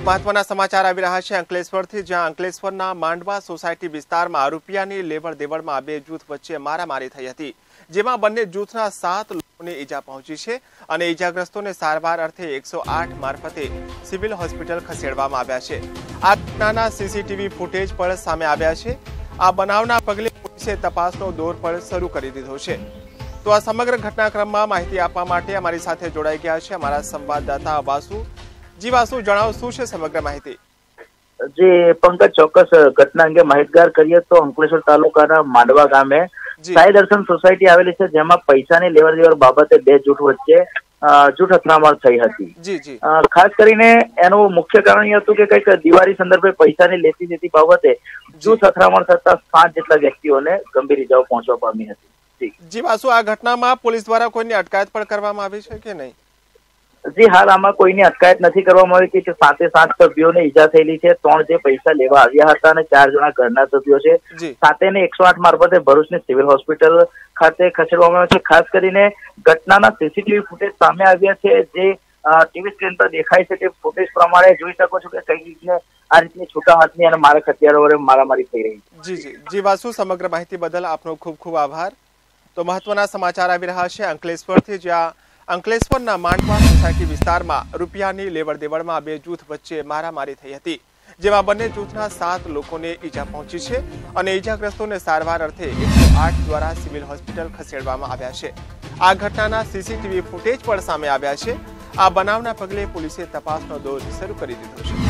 મહત્વના સમાચાર આવી રહ્યા છે અંકલેશ્વરથી, જ્યાં અંકલેશ્વરના માંડવા સોસાયટી વિસ્તારમાં રૂપિયાની લેવડ દેવડમાં બે જૂથ વચ્ચે મારામારી થઈ હતી, જેમાં બંને જૂથના 7 લોકોને ઈજા પહોંચી છે અને ઈજાગ્રસ્તોને સારવાર અર્થે 108 મારફતે સિવિલ હોસ્પિટલ ખસેડવામાં આવ્યા છે। આ ઘટનાના સીસીટીવી ફૂટેજ પણ સામે આવ્યા છે। આ બનાવના પગલે પોલીસે તપાસનો દોર પણ શરૂ કરી દીધો છે। તો આ સમગ્ર ઘટનાક્રમમાં માહિતી આપવા માટે અમારી સાથે જોડાઈ ગયા છે અમારા સંવાદદાતા વાસુ। जी वासु, जणाવો શું છે સમગ્ર માહિતી? जी पंकज, चौक्कस घटना अंगे माहितगार करिए तो अंकलेश्वर तालुकाना मांडवा गामे साई दर्शन सोसायटी आवेली छे, जेमां पैसानी लेवड देवड बाबते बे जूथ वच्चे जूठ અથડામણ થઈ હતી। જી જી, ખાસ કરીને એનું મુખ્ય કારણ એ હતું કે કંઈક દિવાળી સંદર્ભે પૈસાની લેતી દેતી બાબતે જૂથ અથડામણ થતા 5 જેટલા વ્યક્તિઓને ગંભીર ઇજાઓ પહોંચવા પામી હતી। જી વાસુ, આ ઘટનામાં પોલીસ દ્વારા કોઈની અટકાયત પણ કરવામાં આવી છે કે નહીં? जी हाल आमा कोईनी अटकायत नहीं करवामां आवी के 7 सभ्योने ईजा थयेली छे। 3 जे पैसा लेवा आव्या हता अने 4 जना घરના सभ्यो छे। 7 ने 108 मार्फते भरूचनी सिविल होस्पिटल खाते खसेडवामां आव्या छे। खास करीने घटनाना सीसीटीवी फूटेज सामे आव्या छे, जे टीवी स्क्रीन पर देखाय छे ते फूटेज प्रमाणे जोई शको छो के कई रीते आ रीतनी छूटा हाथनी अने मारक हथियारो वडे मारामारी थई रही छे। जी जी जी वासु, समग्र माहिती बदल आपनो खूब खूब आभार। तो महत्वना समाचार आवी रह्या छे अंकलेश्वरथी, ज्यां अंकलेश्वરના માંડવા સોસાયટી વિસ્તારમાં રૂપિયાની લેવડ દેવડમાં બે જૂથ વચ્ચે મારામારી થઈ હતી, જેમાં બંને જૂથના 7 લોકોને ઈજા પહોંચી છે અને ઈજાગ્રસ્તોને સારવાર અર્થે 108 દ્વારા સિવિલ હોસ્પિટલ ખસેડવામાં આવ્યા છે। આ ઘટનાના સીસીટીવી ફૂટેજ પણ સામે આવ્યા છે। આ બનાવના પગલે પોલીસે તપાસનો દોર શરૂ કરી દીધો છે।